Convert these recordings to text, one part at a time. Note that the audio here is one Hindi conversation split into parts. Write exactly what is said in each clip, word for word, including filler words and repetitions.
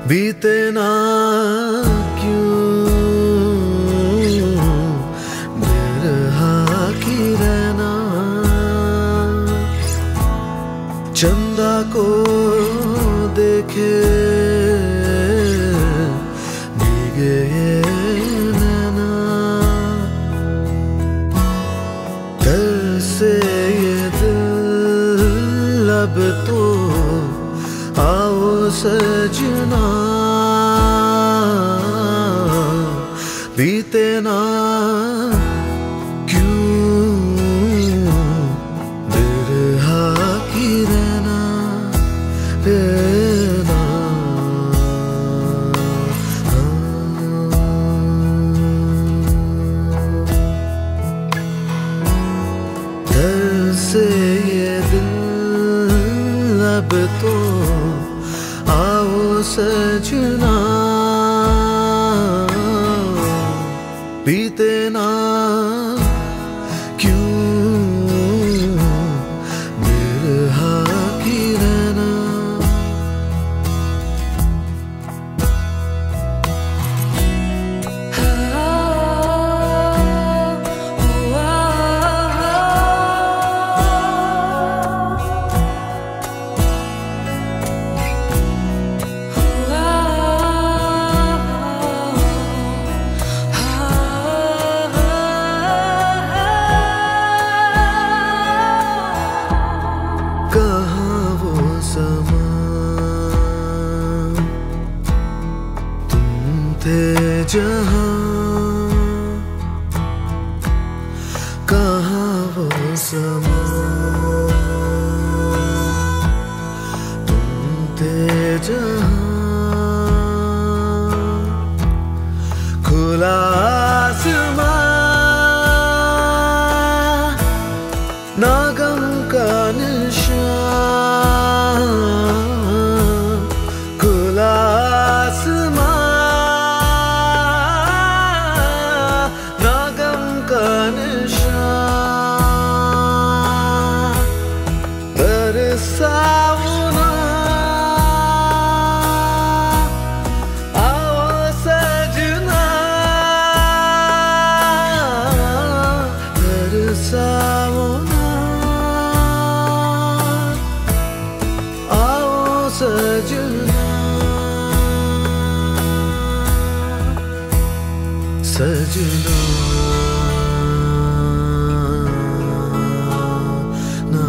बीते ना क्यों बिरहा की रहना, चंदा को देखे भीगे नैना, तरसे ये दिल अब तो आओ सजना, बीते ना क्यों बिरहा की रहना, रहना तरसे ये दिल अब तो आओ सजना, बीते ना क्यों बिरहा की रहना। कहाँ वो समा तुम थे जहाँ, कहाँ वो समा तुम थे जहाँ, खुला आसमां ना गम का निशान, खुला आसमां ना गम का निशान, बरसाओ ना आओ सजना, बरसाओ सजना, सजना ना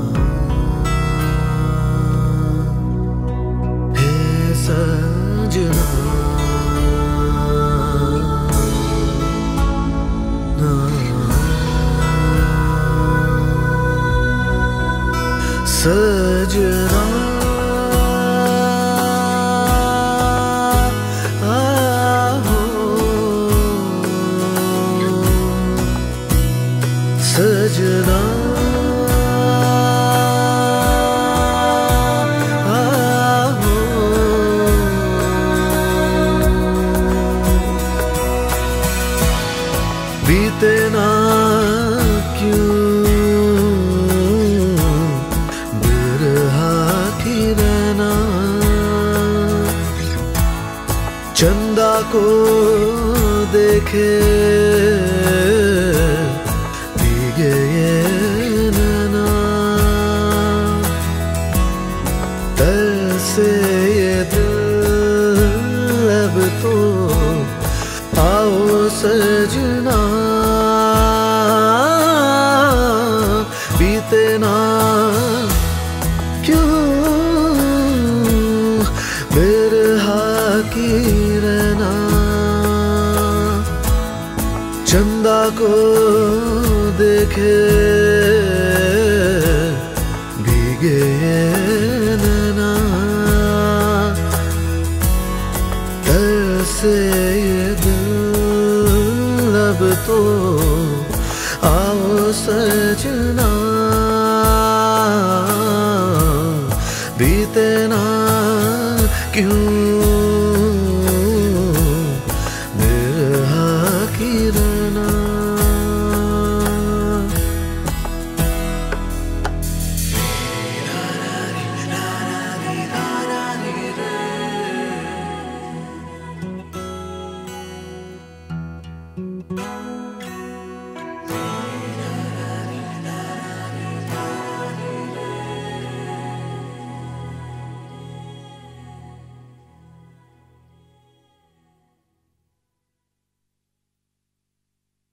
हे सजना ना, सजना सजना आओ, बीते ना क्यों बिरहा की रहना, चंदा को देखे ये नैना, तरसे ये दिल अब तो आओ सजना, बीते ना क्यों बिरहा की रहना, चंदा को देखे भीगे नैना, तरसे ये दिल अब तो आओ सजना, बीते ना क्यों